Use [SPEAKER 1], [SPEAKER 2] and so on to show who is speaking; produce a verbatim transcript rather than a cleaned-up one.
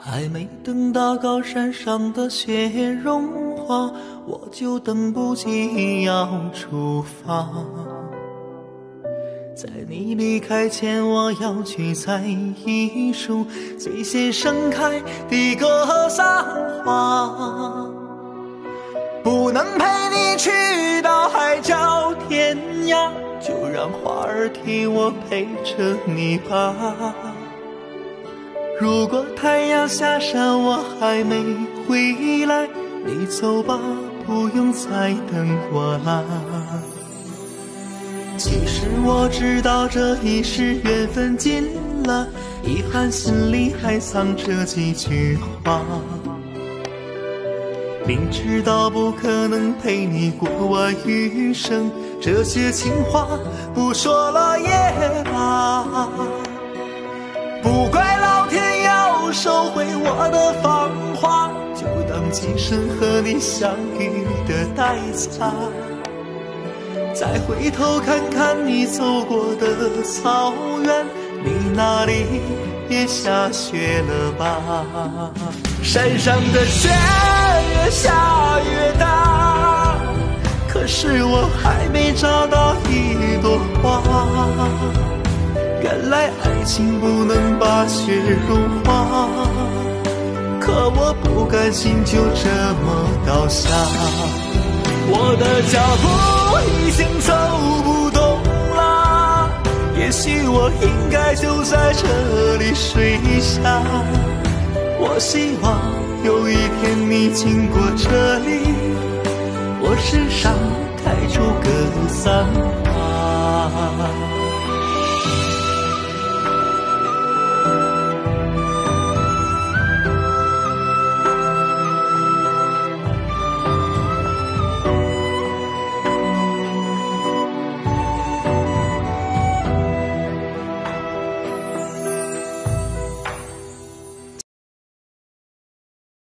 [SPEAKER 1] 还没等到高山上的雪融化，我就等不及要出发。在你离开前，我要去采一束最先盛开的格桑花，不能陪你去到海角天涯，就让花儿替我陪着你吧。如果太阳下山我还没回来，你走吧，不用再等我啦。其实我知道这已是缘分尽了，遗憾心里还藏着几句话。明知道不可能陪你过完余生，这些情话不说了也罢。不怪老天要收回我的芳华，就当今生和你相遇的代价。再回头看看你走过的草原，你那里也下雪了吧？山上的雪越下越大，可是我还没找到一朵花。原来爱情不能把雪融化，可我不甘心就这么倒下。我的脚步已经走不动了，也许我应该就在这里睡下。我希望有一天你经过这里，我身上开出格桑花。